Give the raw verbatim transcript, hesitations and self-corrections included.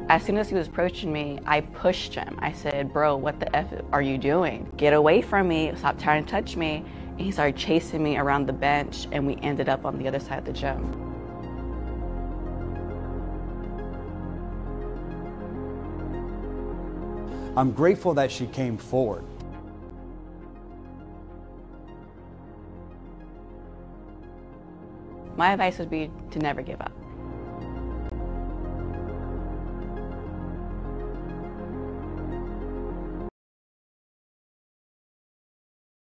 As soon as he was approaching me, I pushed him. I said, bro, what the F are you doing? Get away from me, stop trying to touch me. And he started chasing me around the bench, and we ended up on the other side of the gym. I'm grateful that she came forward. My advice would be to never give up.